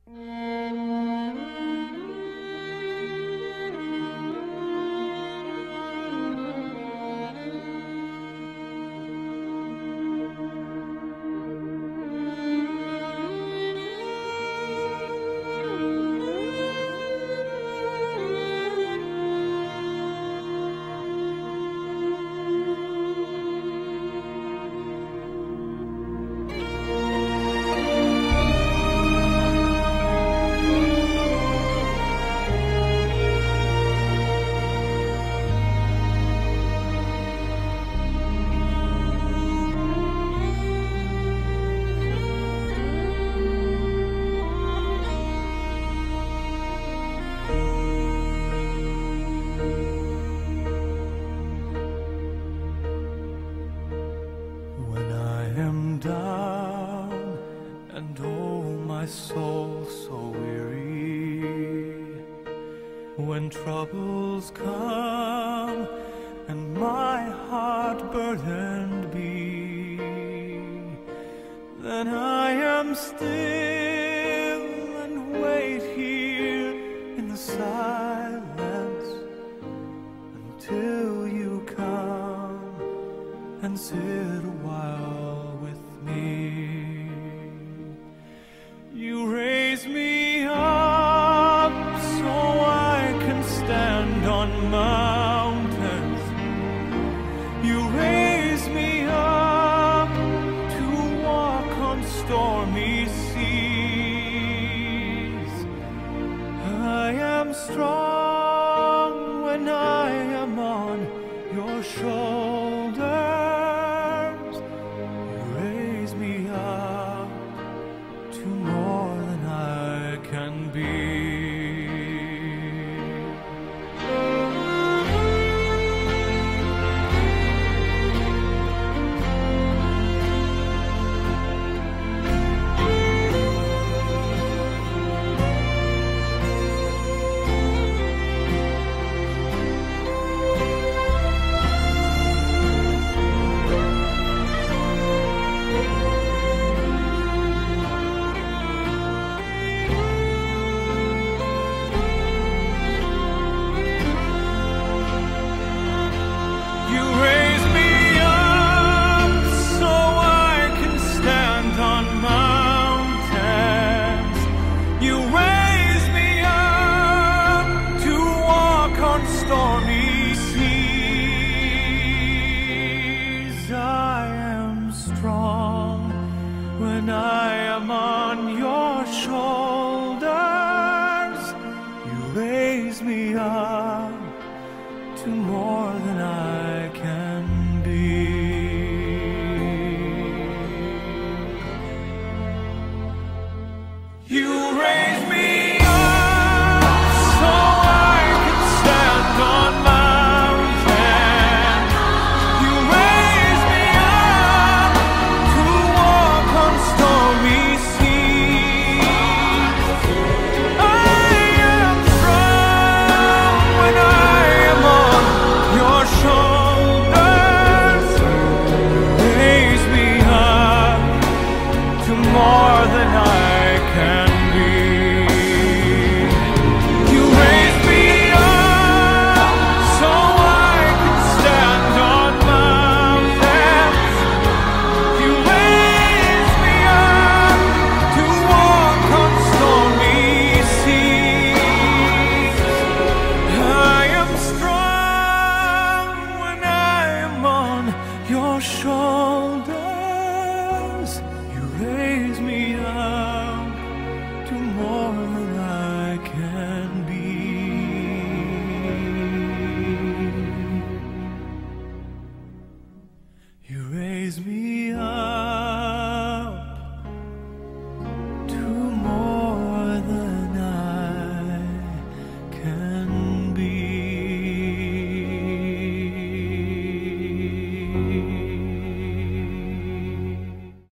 When I am down and oh my soul so weary, when troubles come and my heart burdened be, then I am still and wait here in the silence until you come and sit a while with me. You raise me up so I can stand on mountains. You raise me up to walk on stormy seas. I am strong when I am on your shoulders. To more than I can be. Stormy seas, I am strong when I am on your shoulders. You raise me up to more than I can be. You raise me more than I can be. You raise me up so I can stand on mountains. You raise me up to walk on stormy seas. I am strong when I am on your shoulders. Raise me up